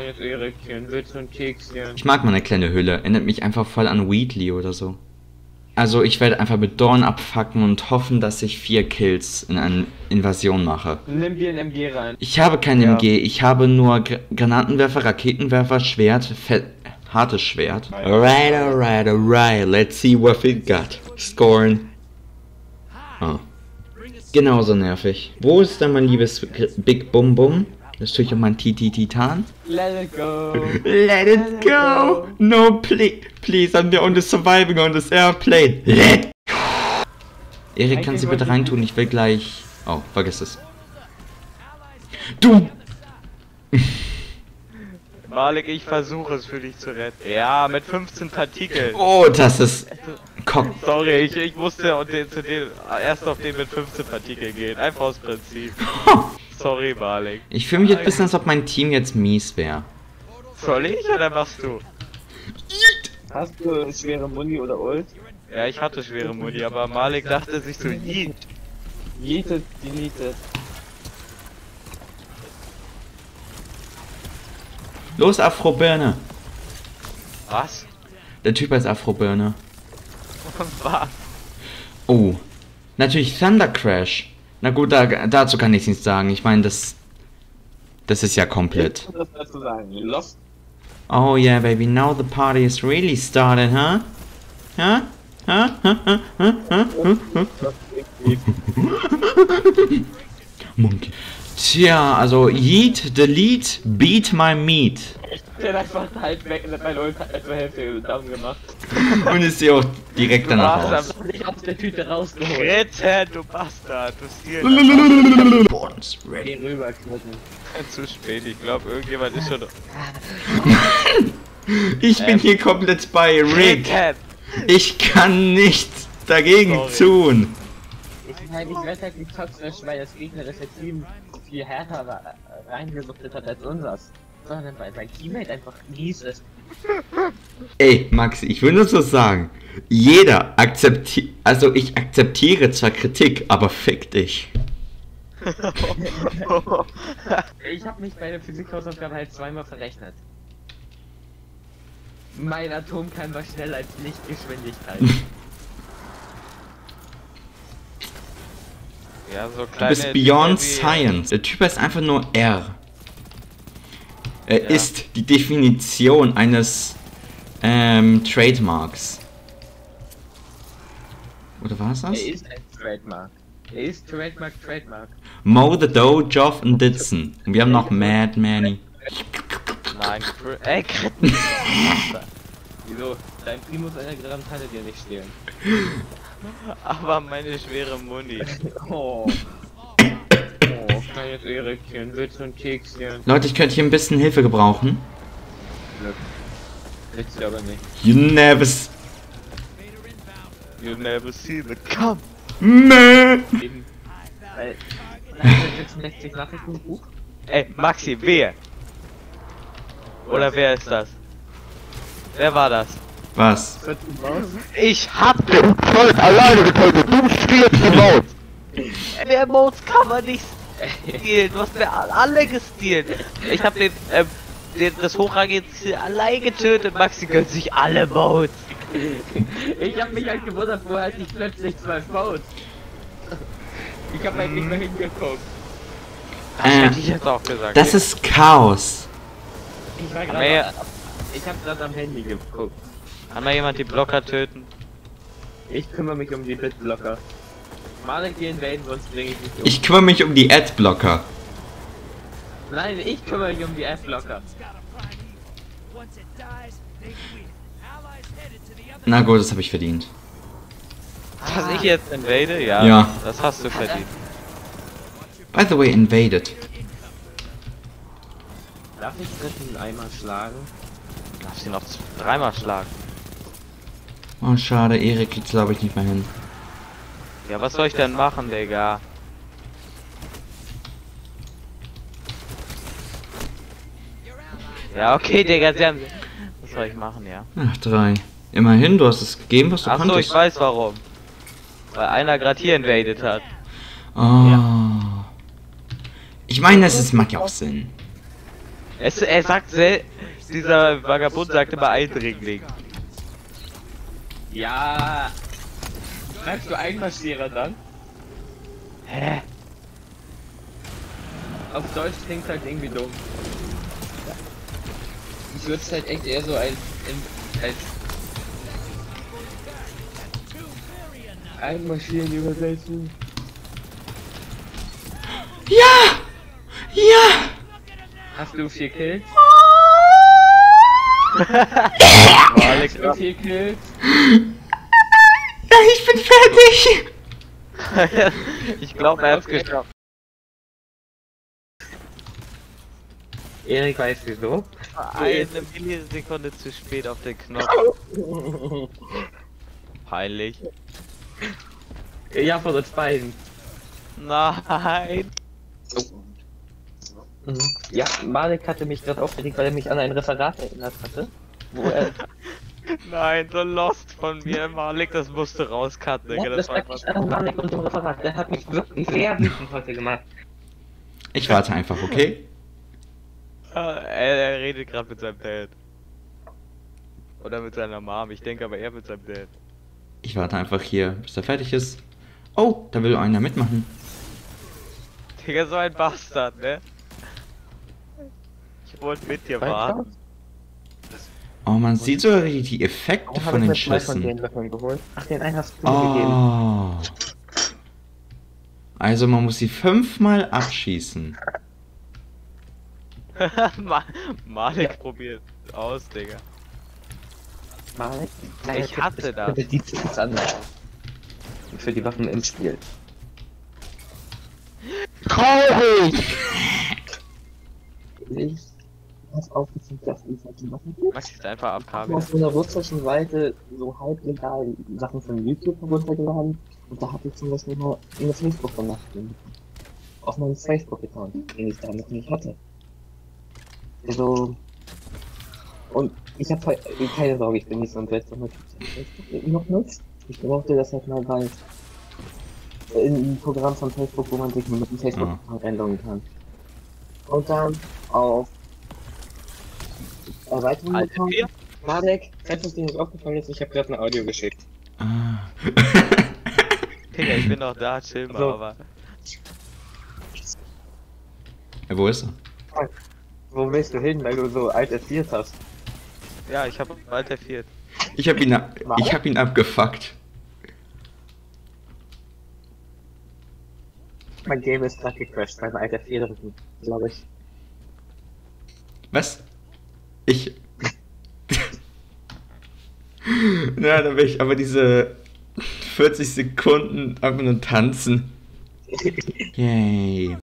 kleines Erikchen, willst du ein Kekschen? Ich mag meine kleine Hülle. Erinnert mich einfach voll an Wheatley oder so. Also ich werde einfach mit Dorn abfacken und hoffen, dass ich 4 Kills in einer Invasion mache. Nimm dir ein MG rein. Ich habe kein MG, ich habe nur Granatenwerfer, Raketenwerfer, Schwert, hartes Schwert. Alright, let's see what we got. Scoren. Oh. Genauso nervig. Wo ist denn mein liebes Big Bum Bum? Das tue ich um mein Titan. Let it go. Let it go. No, please, I'm the only surviving on this airplane. Let Erik, kannst du bitte reintun? Ich will gleich... Oh, vergiss es. Du! Malik, ich versuche es für dich zu retten. Ja, mit 15 Partikeln. Oh, das ist... Sorry, ich musste erst auf den mit 15 Partikeln gehen. Einfach aus Prinzip. Sorry, Malik. Ich fühle mich jetzt ein bisschen, als ob mein Team jetzt mies wäre. Soll ich oder machst du? Hast du schwere Muni oder Ult? Ja, ich hatte schwere Muni, aber Malik dachte sich so, Yeet. Yeetet, deleted. Los, Afrobirne. Was? Der Typ heißt Afrobirne. Was? Oh. Natürlich Thunder Crash. Na gut, dazu kann ich nichts sagen. Ich meine, das ist ja komplett. Was dazu sagen? Lost. Oh yeah, baby, now the party is really started, huh? Huh? Huh? Huh? Huh? Huh? Huh? Huh? Monkey. Tja, also Yeet, Delete, Beat my Meat. Der hat einfach halt weg und hat meine Ult etwa Hälfte down gemacht. Und ist sie auch direkt danach warst raus. Ich aus der Tüte rausgeholt. Retten, du Bastard, du Stil. Ready rüberknitten. Zu spät, ich glaube irgendjemand ist schon... Ich bin hier komplett bei Rick. Retten! Ich kann nichts dagegen tun. Ich werde halt nicht toxisch, weil das Gegner das Team viel härter reingesuchtet hat als unseres. Sondern weil sein Teammate einfach mies ist. Ey, Maxi, ich will nur so sagen. Jeder akzeptiert... Also ich akzeptiere zwar Kritik, aber fick dich. Ich habe mich bei der Physikhausaufgabe halt zweimal verrechnet. Mein Atomkern war schneller als Lichtgeschwindigkeit. Ja, so Du kleine... bist beyond science. Der Typ heißt einfach nur R. Er ist die Definition eines Trademarks. Oder war es das? Er ist ein Trademark. Er ist Trademark. Mo the Doe, Joff und Ditson. Und wir haben noch Mad Manny. Nein, Wieso? Dein Primus einer Gramm kann er dir nicht stehlen. aber meine schwere Muni. Oh. Kleines Erikchen, willst du ein Kekschen? Leute, ich könnte hier ein bisschen Hilfe gebrauchen. Kriegst du aber nicht. You never You never see the come. Eben. Weil... 66 Nachrichten Buch? Ey, Maxi, wer? Oder wer ist das? Wer war das? Was? Ich hab den voll alleine getötet, du spielst die Modes! Wer Modes kann man nicht stealen, du hast mir alle gestealt. Ich hab das hochrangige Ziel allein getötet, Maxi gönnt sich alle Modes. Ich hab mich halt gewundert, wo halt nicht plötzlich 12 Modes. Ich hab halt nicht mehr hingeguckt. Das hätte ich jetzt auch gesagt. Das ist Chaos. Ich war Kann gerade... Ich hab grad am Handy geguckt. Kann mal jemand die Blocker töten? Ich kümmere mich um die Bitblocker. Malik die invaden, sonst bringe ich mich um. Ich kümmere mich um die Adblocker. Nein, ich kümmere mich um die Adblocker. Na gut, das habe ich verdient. Dass ich jetzt invade? Ja. Ja. Das hast du verdient. By the way, invaded. Darf ich dritten einmal schlagen? Du darfst ihn noch dreimal schlagen. Oh, schade, Erik kriegt's glaube ich nicht mehr hin. Ja, was soll ich denn machen, Digga? Ja, okay, Digga, sie haben... Was soll ich machen, ja? Ach, 3. Immerhin, du hast es gegeben, was du Achso, konntest. ich weiß warum. Weil einer gerade hier invaded hat. Oh. Ich meine, es macht ja auch Sinn. Er sagt dieser Vagabund sagt immer Eindringling. Ja. Sagst du Einmarschierer dann? Hä? Auf Deutsch klingt halt irgendwie dumm. Ich würde es halt echt eher so als Einmarschieren übersetzen. Ja! Ja! Hast du 4 Kills? Alex, Hast du 4 Kills? Ja, ich bin fertig! ich glaube, er hat's geschafft. Erik weiß wieso. Eine Millisekunde zu spät auf den Knopf. Peinlich. Ja, von uns beiden. Nein. Ja, Marek hatte mich gerade aufgeregt, weil er mich an ein Referat erinnert hatte. Wo er. Nein, so lost von mir, Malik, das musst du rauscutten, Digga. Ja, das lag nicht an Marek und dem Referat. Der hat mich wirklich sehr wütend heute gemacht. Ich warte einfach, okay? Er redet gerade mit seinem Dad. Oder mit seiner Mom, ich denke aber eher mit seinem Dad. Ich warte einfach hier, bis er fertig ist. Oh, da will einer mitmachen. Digga, so ein Bastard, ne? Ich wollte mit dir warten. Oh, man sieht so die Effekte von den Schüssen. Geholt. Ach, den einen hast du mir gegeben. Oh. Also man muss sie 5-mal abschießen. Malik probiert aus, Digga. Marek? Ich hatte das. Die Tipps an. Für die Waffen im Spiel. Traurig! Ich hab's aufgezählt, dass ich halt die Waffen gibt. Mach jetzt einfach abkabeln. Auf so einer russischen Seite so halblegal Sachen von YouTube heruntergeladen und da hatte ich zum Beispiel mal eine Facebook-Benachrichtigung auf meinem Facebook-Account, den ich damals nicht hatte. Also, und ich habe keine Sorge, ich bin nicht so ein seltsamer Typ, der Facebook noch nutzt. Ich brauchte das halt mal, weil in ein Programm von Facebook, wo man sich mit dem Facebook-Account einloggen kann. Und dann auf Erweiterung bekommen. Marek, falls es dir nicht aufgefallen ist, ich habe gerade ein Audio geschickt. Ah. Digga, ich bin noch da, chill mal, So. aber. Ja, wo ist er? Wo willst du hin, weil du so alt F4 hast? Ja, ich hab Alter 4. Ich hab ihn abgefuckt. Mein Game ist gerade gecrashed beim Alter 4 drücken, glaube ich. Was? Ich. Na, da will ich aber diese 40 Sekunden einfach nur tanzen. Yay.